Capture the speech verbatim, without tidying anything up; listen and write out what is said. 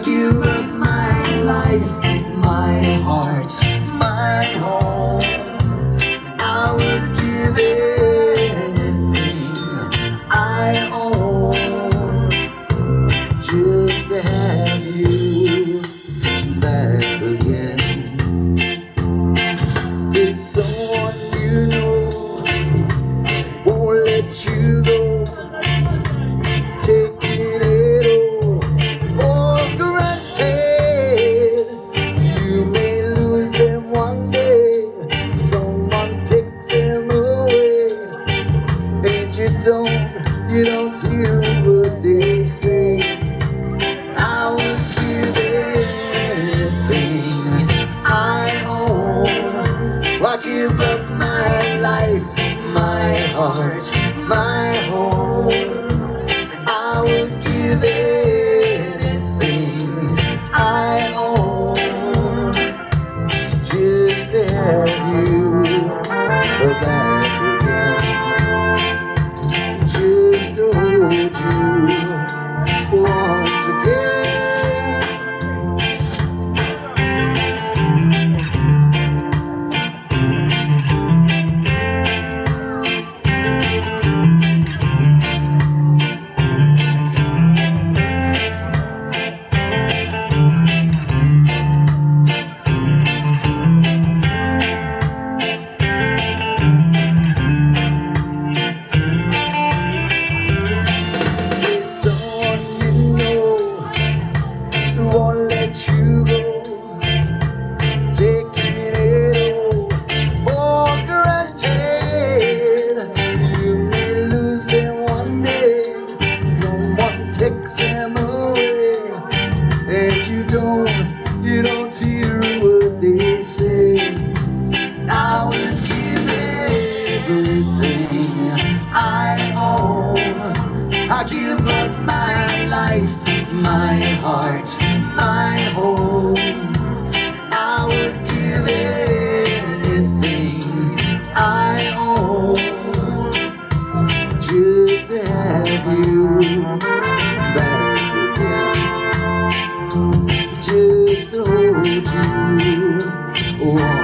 give up my life, my heart, my home. I would give anything I own just to have you back again. There's someone you know won't let you go. You don't hear what they say. I would give anything I own. I give up my life, my heart, my home. I would give anything I own just to have you back again. Just to hold you once again. Them away, and you don't, you don't hear what they say. I would give everything I own. I give up my life, my heart, my home. I would give anything I own just to have you back again, just to hold you. Oh.